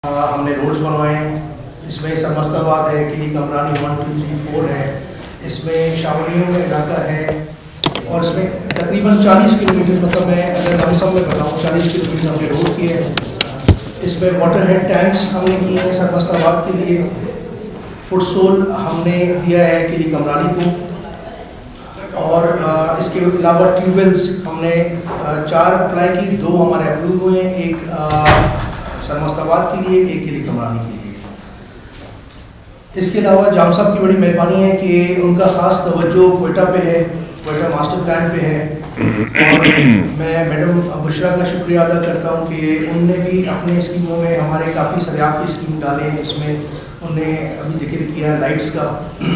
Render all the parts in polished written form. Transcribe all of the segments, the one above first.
ہم نے روڈز بنوائے ہیں. اس میں سرمستاباد ہے, کلی کمرانی 1 2 3 4 ہے, اس میں شاولیوں کا علاقہ ہے, اور اس میں تقریباً 40 کلومیٹر, مطلب میں اگر لم سم میں بتاؤں 40 کلومیٹر ہم نے روڈ کیے ہیں. اس میں واٹر ہیڈ ٹینکس ہم نے کیے ہیں سرمستاباد کے لیے. فوڈ سول ہم نے دیا ہے کلی کمرانی کو, اور اس کے علاوہ ٹیوب ویلز ہم نے 4 اپلائی کی, 2 ہمارے اپروو ہوئے ہیں, ایک سرمستاباد کے لیے, ایک کلی کمرانی کے لیے. اس کے علاوہ جام صاحب کی بڑی مہربانی ہے کہ ان کا خاص توجہ کوئٹہ پہ ہے, کوئٹہ ماسٹر پلان پہ ہے, اور میں میڈم بشرا کا شکریہ ادا کرتا ہوں کہ ان نے بھی اپنے اسکیموں میں ہمارے کافی سریاب کی اسکیم ڈالے ہیں, جس میں انہوں نے ابھی ذکر کیا ہے لائٹس کا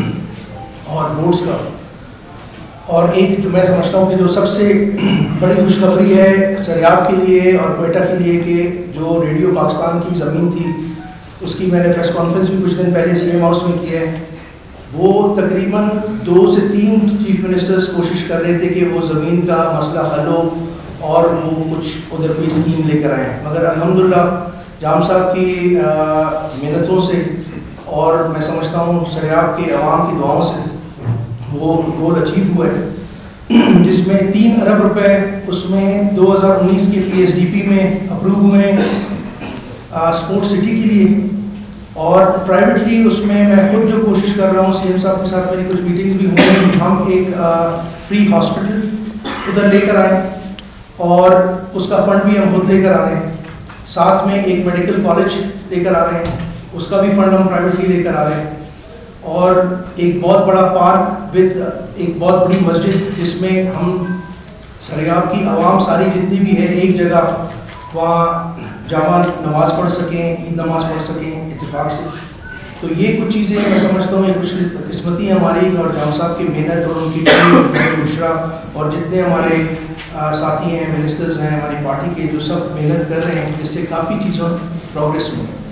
اور روڈز کا. اور ایک جو میں سمجھتا ہوں کہ جو سب سے بڑی خوشخبری ہے سریاب کے لیے اور کوئٹہ کے لیے, کہ جو ریڈیو پاکستان کی زمین تھی اس کی میں نے پریس کانفرنس بھی کچھ دن پہلے سی ایم ہاؤس میں کی ہے. وہ تقریباً 2 سے 3 چیف منسٹرز کوشش کر رہے تھے کہ وہ زمین کا مسئلہ حل ہو اور وہ کچھ ادھر کوئی اسکیم لے کر آئیں, مگر الحمدللہ جام صاحب کی محنتوں سے اور میں سمجھتا ہوں سریاب کے عوام کی دعاؤں سے وہ گول اچیو ہوا ہے, جس میں 3 ارب روپے اس میں 2019 کے پی ایس ڈی پی میں اپروو ہوئے ہیں اسپورٹ سٹی کے لیے. اور پرائیویٹلی اس میں خود جو کوشش کر رہا ہوں, سی ایم صاحب کے ساتھ میری کچھ میٹنگز بھی ہوئی ہیں, ہم ایک فری ہاسپٹل ادھر لے کر آئیں, اور اس کا فنڈ بھی ہم خود لے کر آ رہے ہیں. ساتھ میں ایک میڈیکل کالج لے کر آ رہے ہیں, اس کا بھی فنڈ ہم پرائیویٹلی لے کر آ رہے ہیں. اور ایک بہت بڑا پارک ود ایک بہت بڑی مسجد, جس میں ہم سریاب کی عوام ساری جتنی بھی ہے ایک جگہ وہاں جامع نماز پڑھ سکیں, عید نماز پڑھ سکیں اتفاق سے. تو یہ کچھ چیزیں میں سمجھتا ہوں یہ خوش قسمتی ہے ہماری, اور جام صاحب کی محنت اور ان کی ٹیم بشرا اور جتنے ہمارے ساتھی ہیں, منسٹرز ہیں ہماری پارٹی کے, جو سب محنت کر رہے ہیں, جس سے کافی چیزوں پروگریس ہوئی.